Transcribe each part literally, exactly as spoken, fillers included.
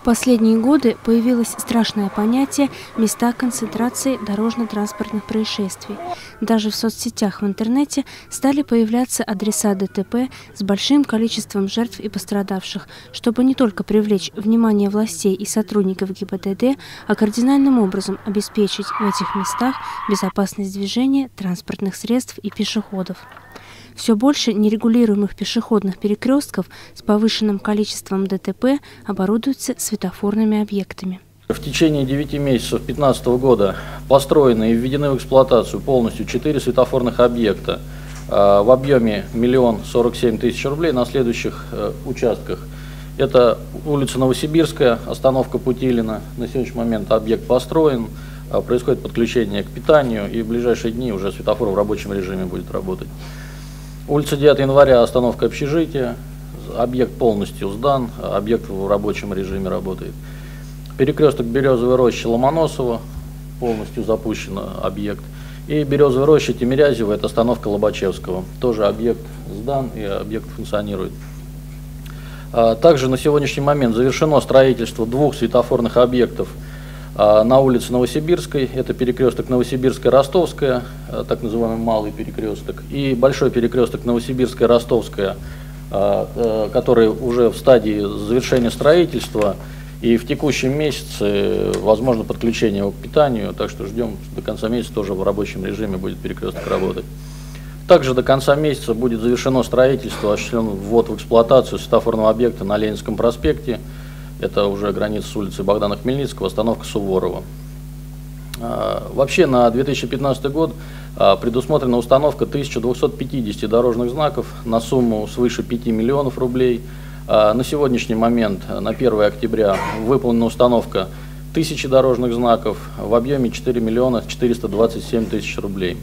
последние годы появилось страшное понятие «места концентрации дорожно-транспортных происшествий». Даже в соцсетях в интернете стали появляться адреса ДТП с большим количеством жертв и пострадавших, чтобы не только привлечь внимание властей и сотрудников ГИБДД, а кардинальным образом обеспечить в этих местах безопасность движения транспортных средств и пешеходов. Все больше нерегулируемых пешеходных перекрестков с повышенным количеством ДТП оборудуются светофорными объектами. В течение девяти месяцев две тысячи пятнадцатого года построены и введены в эксплуатацию полностью четыре светофорных объекта в объеме миллион сорок семь тысяч рублей на следующих участках. Это улица Новосибирская, остановка Путилина. На сегодняшний момент объект построен, происходит подключение к питанию, и в ближайшие дни уже светофор в рабочем режиме будет работать. Улица девятого января, остановка общежития, объект полностью сдан, объект в рабочем режиме работает. Перекресток Березовой рощи Ломоносова, полностью запущен объект. И Березовая роща Тимирязева, это остановка Лобачевского, тоже объект сдан и объект функционирует. Также на сегодняшний момент завершено строительство двух светофорных объектов на улице Новосибирской, это перекресток Новосибирская-Ростовская, так называемый малый перекресток, и большой перекресток Новосибирская-Ростовская, который уже в стадии завершения строительства, и в текущем месяце возможно подключение его к питанию, так что ждем, до конца месяца тоже в рабочем режиме будет перекресток работать. Также до конца месяца будет завершено строительство, осуществлен ввод в эксплуатацию светофорного объекта на Ленинском проспекте. Это уже граница с улицы Богдана Хмельницкого, остановка Суворова. Вообще на две тысячи пятнадцатый год предусмотрена установка тысячи двухсот пятидесяти дорожных знаков на сумму свыше пяти миллионов рублей. На сегодняшний момент, на первое октября, выполнена установка тысячи дорожных знаков в объеме четыре миллиона четыреста двадцать семь тысяч рублей.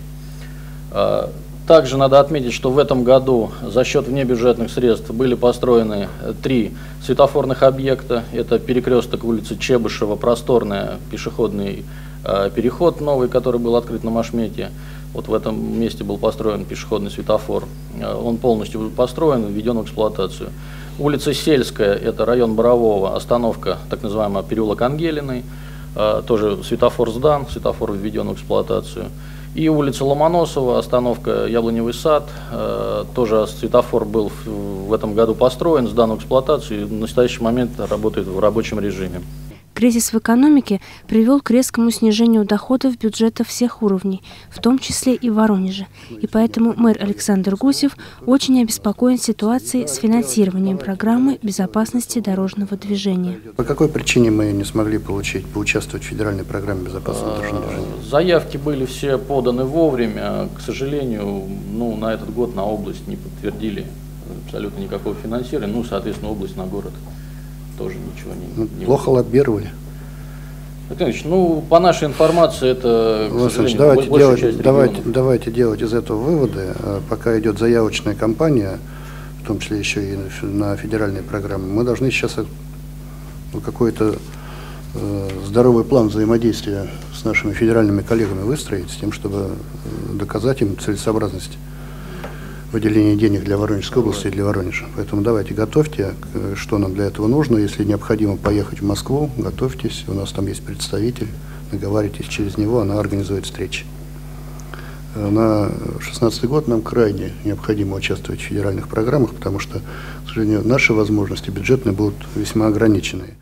Также надо отметить, что в этом году за счет внебюджетных средств были построены три светофорных объекта. Это перекресток улицы Чебышева, просторный пешеходный э, переход новый, который был открыт на Машмете. Вот в этом месте был построен пешеходный светофор. Он полностью построен, введен в эксплуатацию. Улица Сельская, это район Борового, остановка так называемая переулок Ангелиной. Э, тоже светофор сдан, светофор введен в эксплуатацию. И улица Ломоносова, остановка Яблоневый сад, э, тоже светофор был в, в этом году построен, сдан в эксплуатацию и в настоящий момент работает в рабочем режиме. Кризис в экономике привел к резкому снижению доходов бюджета всех уровней, в том числе и в Воронеже. И поэтому мэр Александр Гусев очень обеспокоен ситуацией с финансированием программы безопасности дорожного движения. По какой причине мы не смогли получить, поучаствовать в федеральной программе безопасности дорожного движения? Заявки были все поданы вовремя. К сожалению, ну, на этот год на область не подтвердили абсолютно никакого финансирования. Ну, соответственно, область на город тоже ничего не... Ну, не плохо лоббировали. Ильич, ну, по нашей информации, это, к сожалению, давайте большая делать, часть давайте, давайте делать из этого выводы. Пока идет заявочная кампания, в том числе еще и на федеральные программы, мы должны сейчас ну, какой-то э, здоровый план взаимодействия с нашими федеральными коллегами выстроить, с тем, чтобы доказать им целесообразность выделение денег для Воронежской области и для Воронежа. Поэтому давайте готовьте, что нам для этого нужно. Если необходимо поехать в Москву, готовьтесь. У нас там есть представитель, договаривайтесь через него, она организует встречи. На две тысячи шестнадцатый год нам крайне необходимо участвовать в федеральных программах, потому что, к сожалению, наши возможности бюджетные будут весьма ограничены.